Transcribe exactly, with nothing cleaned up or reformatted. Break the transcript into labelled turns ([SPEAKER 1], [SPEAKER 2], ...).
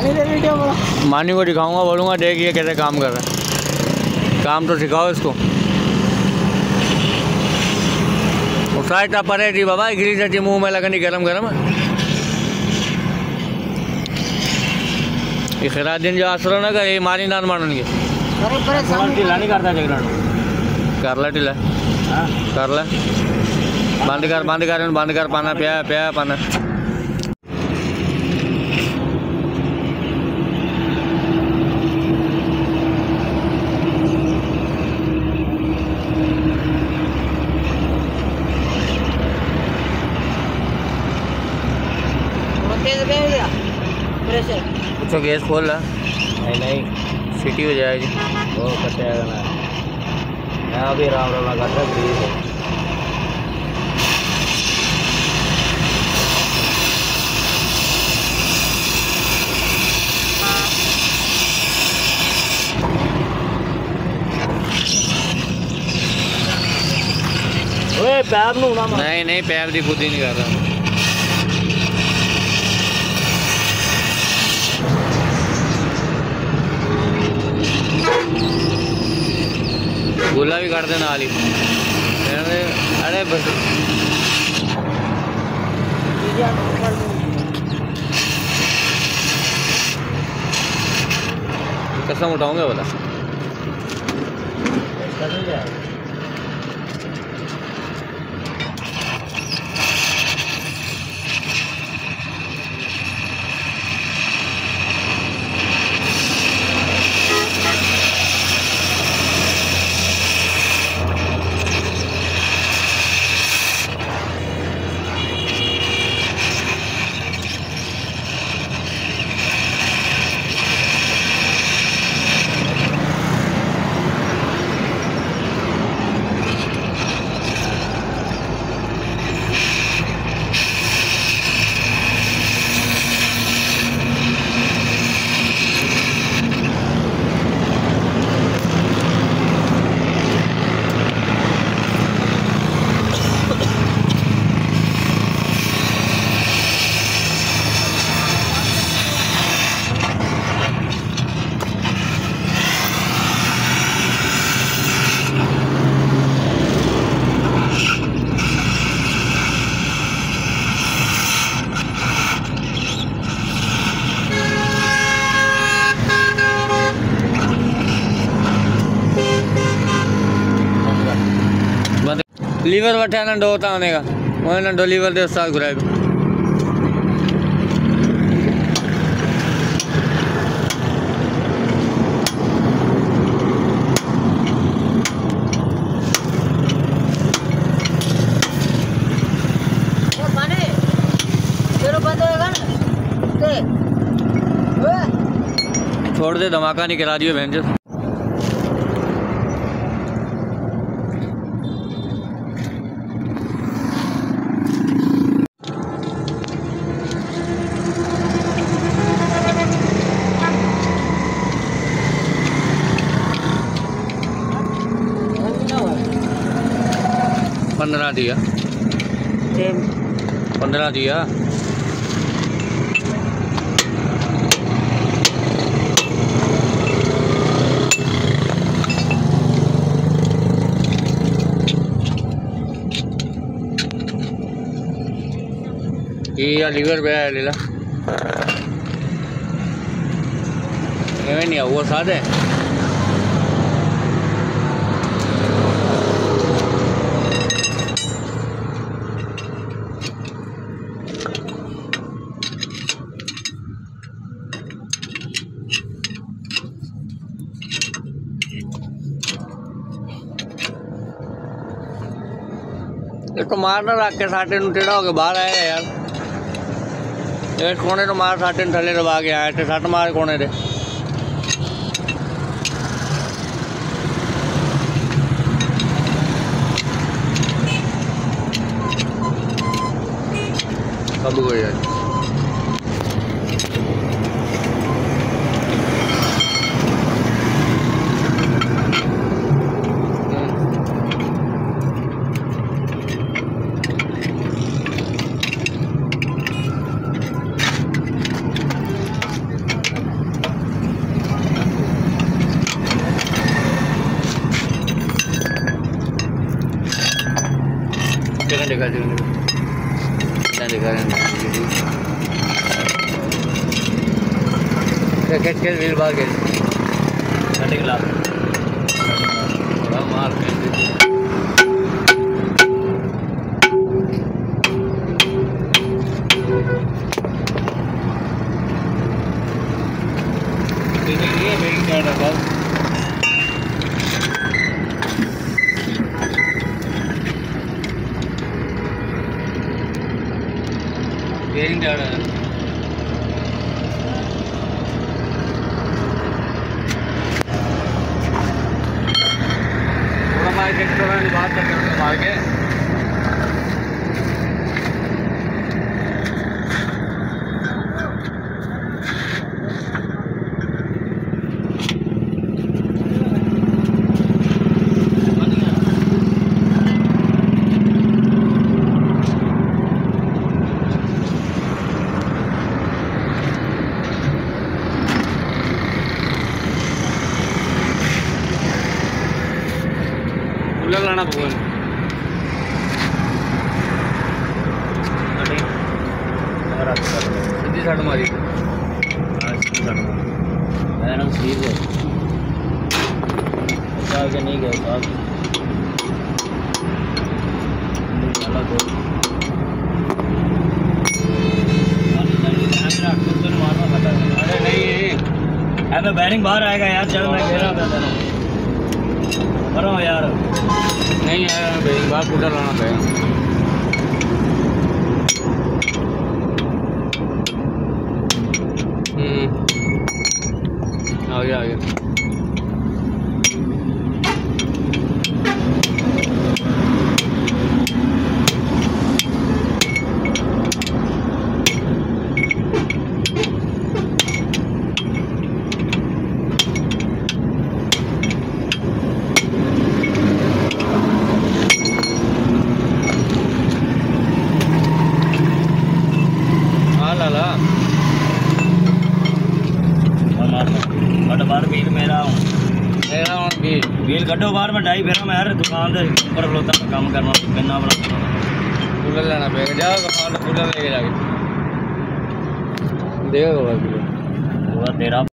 [SPEAKER 1] मानी को दिखाऊंगा, बोलूँगा देखिए कैसे काम कर रहा है, काम तो सिखाओ इसको। साइड परे थी बाबा, गिरी से मुँह में लगनी गरम गरम ये खैरा दिन जो आसरो ना ये मारी नान मारन के ढीला नहीं करता जगह कर ला ढीला कर ला बंद कर बंद कर बंद कर पाना प्या प्या पाना तो गैस खोल ला।
[SPEAKER 2] नहीं नहीं
[SPEAKER 1] सीटी हो जाएगी
[SPEAKER 2] वो कटेगा ना। यहाँ भी राम राम लगा रहा ग्रीस है। ओए पैप नू ना
[SPEAKER 1] नहीं नहीं पैप की खुद ही नहीं कर रहा। गोला भी कर देना आली। अरे बस कसम उठाऊंगे बोला लीवर वठा नंढो हुतां वञे खां उहो नंढो लीवर ते उस्ताद घुराए पियो। छोड़ दे धमाका नहीं करा दियो बहन जो। पंद्रह दिया पंद्रह दिया ये लीवर पे है लीला नहीं वो सादे तो मारना रख के साटे टेढ़ा होके बाहर आया यार। एक कोने तो मार साटे थले दबा के आया थे सट मार कोने दे कब गई यार। दिखा दी दिखा कैच कैच रील बार कैच
[SPEAKER 2] कटिंग ला
[SPEAKER 1] थोड़ा मार बेरिंग टाइट है थोड़ा मार्केट थोड़ा बात करते हैं मार्केट कूलर लाना पड़ेगा सीधी साइड मारी
[SPEAKER 2] मैडम ठीक है आगे नहीं गए साहब
[SPEAKER 1] अरे नहीं
[SPEAKER 2] मैं बैरिंग बाहर आएगा यार चल मैं घेरा करो यार
[SPEAKER 1] नहीं आया बेरिंग बाहर कूलर लाना पड़ेगा आ गया आ गया ला
[SPEAKER 2] बट बार व्हील मेरा
[SPEAKER 1] मेरा हूँ भी
[SPEAKER 2] व्हील कड्डो बाहर मैं ढाई फेरा मैं हर दुकान के ऊपर खलोता काम करना बिना बना
[SPEAKER 1] कूलर लेना पड़ेगा जाओ कूलर लेके जाके देखो तेरा